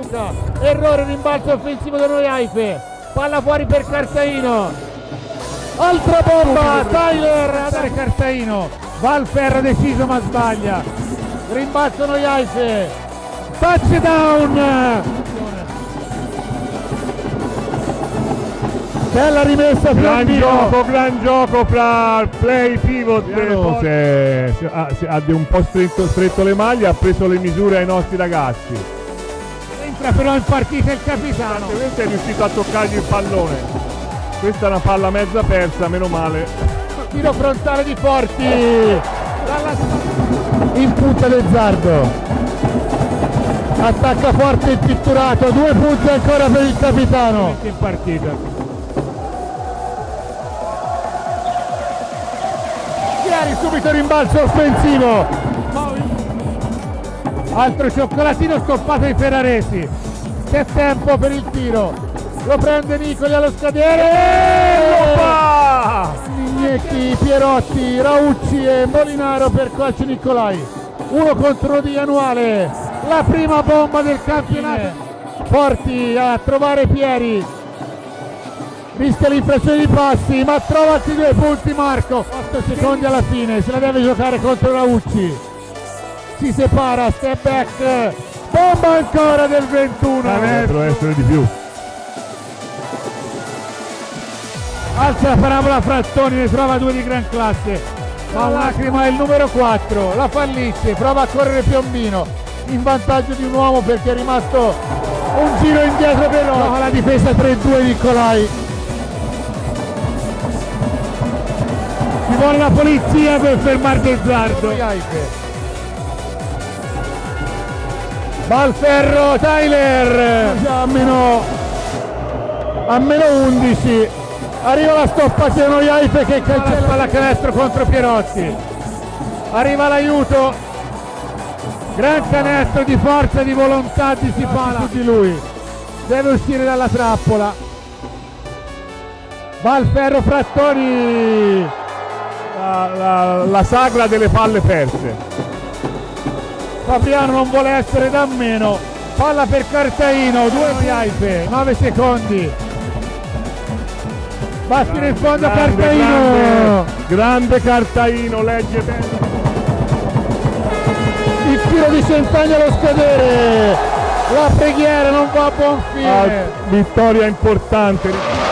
Luca, errore, rimbalzo offensivo da Noiaife, palla fuori per Cartaino, altra bomba, Tyler a dare Cartaino, va al ferro deciso ma sbaglia, rimbalzo Noiaife, touchdown! Bella rimessa, gran gioco fra play pivot, ha un po' stretto le maglie, ha preso le misure ai nostri ragazzi. Entra però in partita il capitano. È riuscito a toccargli il pallone. Questa è una palla mezza persa, meno male. Tiro frontale di Forti. In punta del Zardo. Attacca forte il pitturato, 2 punti ancora per il capitano. In partita. Subito rimbalzo offensivo, altro cioccolatino stoppato di Ferraresi, c'è tempo per il tiro, lo prende Nicoli allo scadere, Mignecchi, Pierotti, Raucci e Molinaro per Calcio Nicolai, 1 contro 1 di Januale, la prima bomba del campionato. Forti a trovare Pieri, rischia l'infrazione di passi ma trova altri 2 punti Marco, 8 secondi alla fine, se la deve giocare contro Raucci, si separa, step back, bomba ancora del 21, dovrebbero essere di più, alza la parabola Frattoni, ne trova 2 di gran classe, ma lacrima è il numero 4, la fallisce, prova a correre Piombino, in vantaggio di un uomo perché è rimasto un giro indietro però, la difesa 3-2 Nicolai. Ci vuole la polizia per fermare Del Zardo. Va al ferro Tyler, a meno 11, arriva la stoppazione Noiaife che cancella palla canestro contro Pierotti, arriva l'aiuto, gran canestro di forza, di volontà di Sipala su di lui, deve uscire dalla trappola, va al ferro Frattoni, la sagra delle palle perse. Fabriano non vuole essere da meno, palla per Cartaino, 2 Noiaife, 9 secondi, va fino in fondo Cartaino, grande Cartaino, legge bene, il tiro di Centagno allo scadere, la preghiera non va a buon fine, vittoria importante.